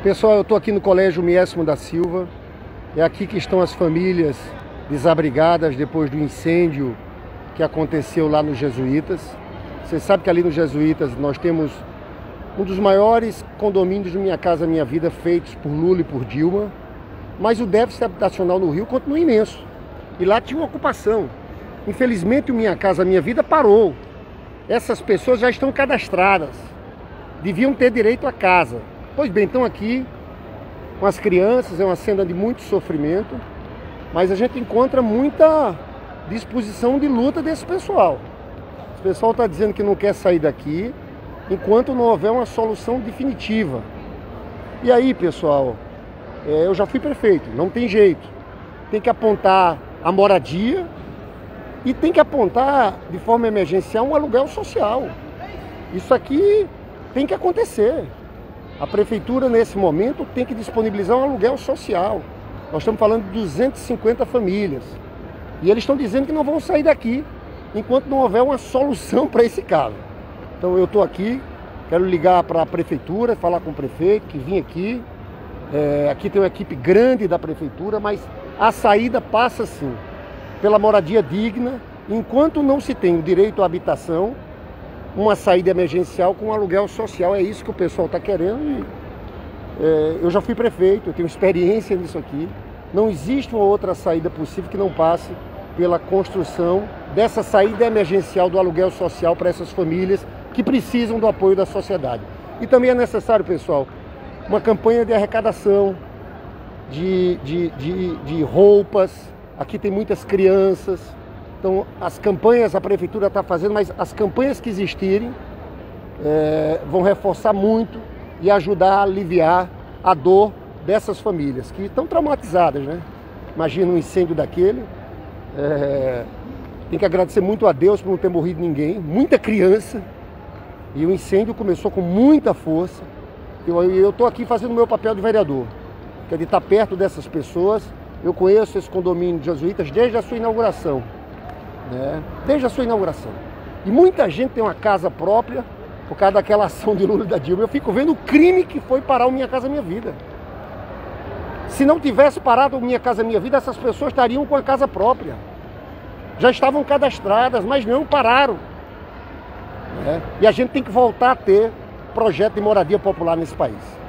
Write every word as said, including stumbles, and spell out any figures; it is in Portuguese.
Pessoal, eu estou aqui no Colégio Miésimo da Silva. É aqui que estão as famílias desabrigadas depois do incêndio que aconteceu lá nos Jesuítas. Você sabe que ali nos Jesuítas nós temos um dos maiores condomínios de Minha Casa Minha Vida feitos por Lula e por Dilma. Mas o déficit habitacional no Rio continua imenso. E lá tinha uma ocupação. Infelizmente o Minha Casa Minha Vida parou. Essas pessoas já estão cadastradas. Deviam ter direito à casa. Pois bem, estão aqui com as crianças, é uma cena de muito sofrimento, mas a gente encontra muita disposição de luta desse pessoal. Esse pessoal está dizendo que não quer sair daqui enquanto não houver uma solução definitiva. E aí, pessoal, é, eu já fui prefeito, não tem jeito. Tem que apontar a moradia e tem que apontar de forma emergencial um aluguel social. Isso aqui tem que acontecer. A prefeitura, nesse momento, tem que disponibilizar um aluguel social. Nós estamos falando de duzentas e cinquenta famílias. E eles estão dizendo que não vão sair daqui enquanto não houver uma solução para esse caso. Então eu estou aqui, quero ligar para a prefeitura, falar com o prefeito, que vim aqui. É, aqui tem uma equipe grande da prefeitura, mas a saída passa sim pela moradia digna, enquanto não se tem o direito à habitação, uma saída emergencial com um aluguel social. É isso que o pessoal está querendo e é, eu já fui prefeito, eu tenho experiência nisso aqui. Não existe uma outra saída possível que não passe pela construção dessa saída emergencial do aluguel social para essas famílias que precisam do apoio da sociedade. E também é necessário, pessoal, uma campanha de arrecadação de, de, de, de roupas. Aqui tem muitas crianças. Então, as campanhas a prefeitura está fazendo, mas as campanhas que existirem é, vão reforçar muito e ajudar a aliviar a dor dessas famílias que estão traumatizadas, né? Imagina um incêndio daquele. É, tem que agradecer muito a Deus por não ter morrido ninguém, muita criança. E o incêndio começou com muita força. Eu estou aqui fazendo o meu papel de vereador, que é de estar perto dessas pessoas. Eu conheço esse condomínio de Jesuítas desde a sua inauguração. Né? Desde a sua inauguração. E muita gente tem uma casa própria por causa daquela ação de Lula e da Dilma. Eu fico vendo o crime que foi parar o Minha Casa Minha Vida. Se não tivesse parado o Minha Casa Minha Vida, essas pessoas estariam com a casa própria. Já estavam cadastradas, mas não pararam. Né? E a gente tem que voltar a ter projeto de moradia popular nesse país.